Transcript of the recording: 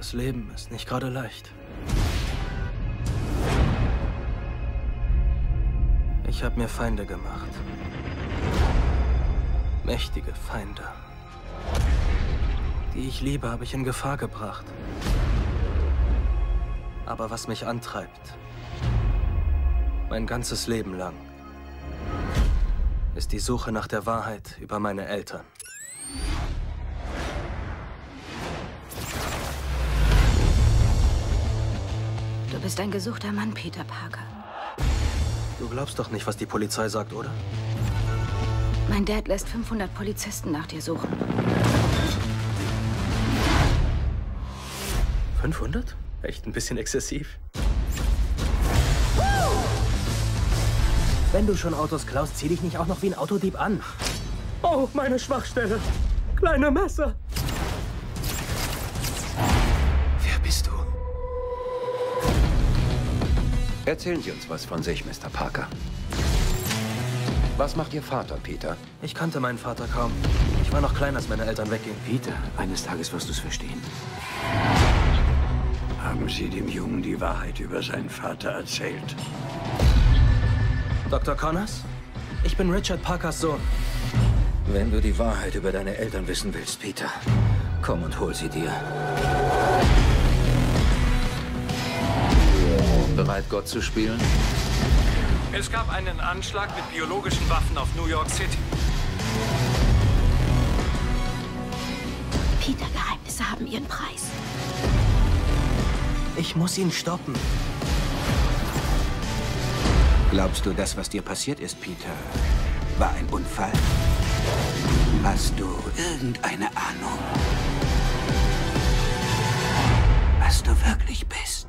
Das Leben ist nicht gerade leicht. Ich habe mir Feinde gemacht. Mächtige Feinde. Die ich liebe, habe ich in Gefahr gebracht. Aber was mich antreibt, mein ganzes Leben lang, ist die Suche nach der Wahrheit über meine Eltern. Du bist ein gesuchter Mann, Peter Parker. Du glaubst doch nicht, was die Polizei sagt, oder? Mein Dad lässt 500 Polizisten nach dir suchen. 500? Echt ein bisschen exzessiv. Wenn du schon Autos klaust, zieh dich nicht auch noch wie ein Autodieb an. Oh, meine Schwachstelle. Kleine Messer. Wer bist du? Erzählen Sie uns was von sich, Mr. Parker. Was macht Ihr Vater, Peter? Ich kannte meinen Vater kaum. Ich war noch klein, als meine Eltern weggingen. Peter, eines Tages wirst du es verstehen. Haben Sie dem Jungen die Wahrheit über seinen Vater erzählt? Dr. Connors? Ich bin Richard Parkers Sohn. Wenn du die Wahrheit über deine Eltern wissen willst, Peter, komm und hol sie dir. Bereit, Gott zu spielen? Es gab einen Anschlag mit biologischen Waffen auf New York City. Peter, Geheimnisse haben ihren Preis. Ich muss ihn stoppen. Glaubst du, das, was dir passiert ist, Peter, war ein Unfall? Hast du irgendeine Ahnung, was du wirklich bist?